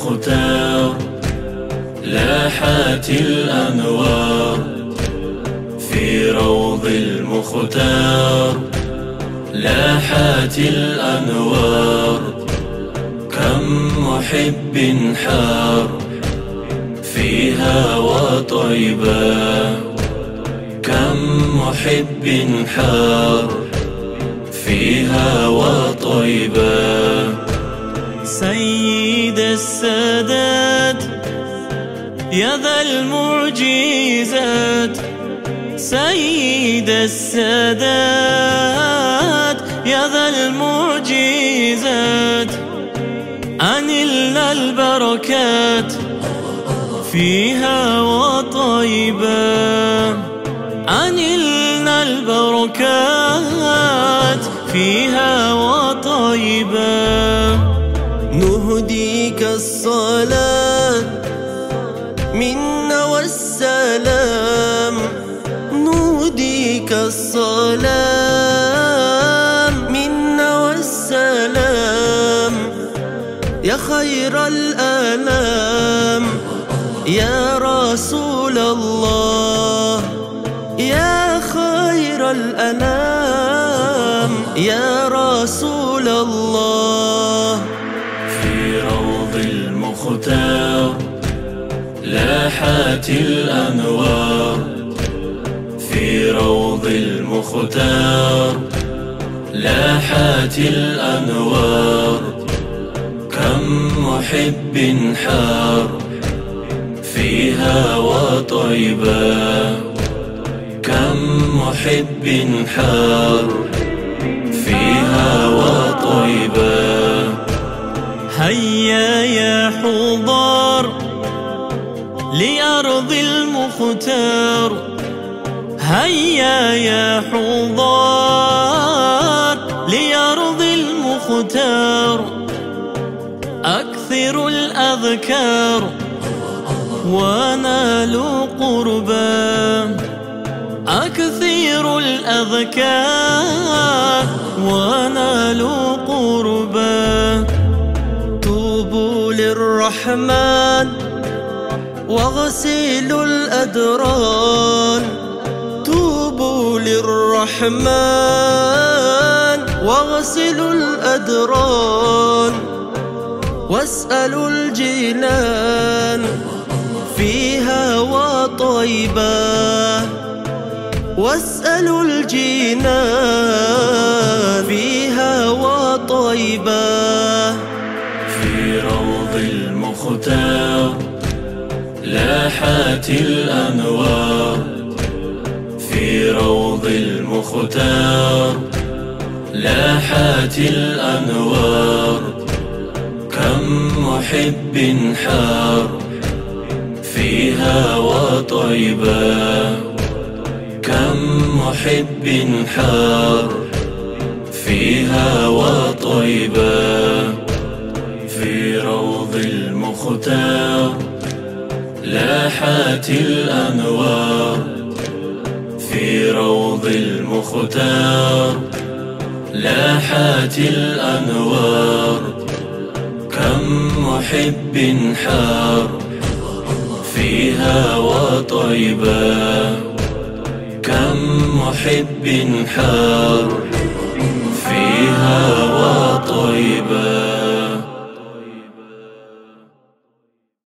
المختار لاحت الأنوار في روض المختار لاحت الأنوار. كم محب حار فيها وطيبا، كم محب حار فيها وطيبا. سيد السادات يا ذا المعجزات، سيد السادات يا ذا المعجزات. أنلنا البركات فيها وطيبا، أنلنا البركات فيها وطيبا. نهديك الصلاة منا والسلام، نهديك الصلاة منا والسلام. يا خير الأنام يا رسول الله، يا خير الأنام يا رسول الله. في روض المختار لاحت الأنوار، في روض المختار لاحت الأنوار. كم محب حار فيها وطيبا، كم محب حار فيها وطيبا. هيا يا حضار لأرض المختار، هيا يا حضار لأرض المختار. أكثروا الأذكار ونالوا قربا، أكثروا الأذكار ونالوا قربا. توبوا للرحمن واغسلوا الأدران، توبوا للرحمن واغسلوا الأدران. واسألوا الجنان فيها وطيبا، واسألوا الجنان فيها وطيبا. في روض المختار لاحت الأنوار، في روض المختار لاحت الأنوار. كم محب حار فيها وطيبا، كم محب حار فيها وطيبا. في روض المختار لاحت الأنوار، في روض المختار لاحت الأنوار. كم محب حار فيها وطيبا، كم محب حار فيها